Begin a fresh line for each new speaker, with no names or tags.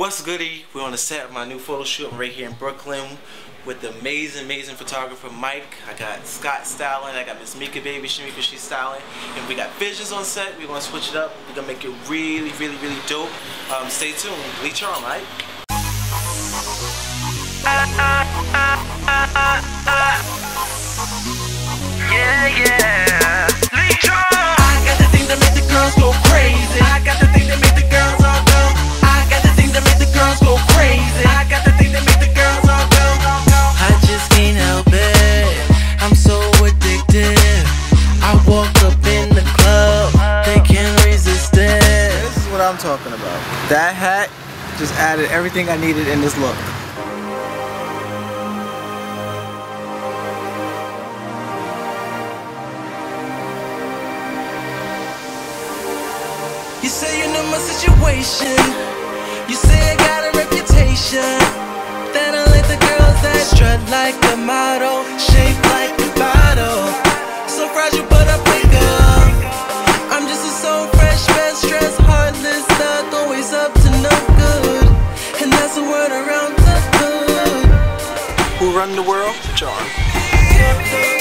What's goody? We're on the set of my new photo shoot. I'm right here in Brooklyn with the amazing photographer Mike. I got Scott styling. I got Miss Mika baby Shamika, she's styling. And we got Visions on set. We're gonna switch it up. We're gonna make it really dope. Stay tuned. Lee Charm, right?
Yeah. Lee Charm. I got the thing that make the girls go crazy. I got the thing that make the girls all go. I got the thing that make the girls go crazy. I got the thing that make the girls all go. I just can't help it. I'm so addicted. I walk up in the club, they can't resist it.
This is what I'm talking about. That hat just added everything I needed in this look.
You say you know my situation. You say I got a reputation. That I like the girls that strut like a model, shaped like a bottle. So fragile but I pick up. I'm just a so fresh, best dressed, heartless thug, always up to no good. And that's the word around the hood.
Who run the world? Charm.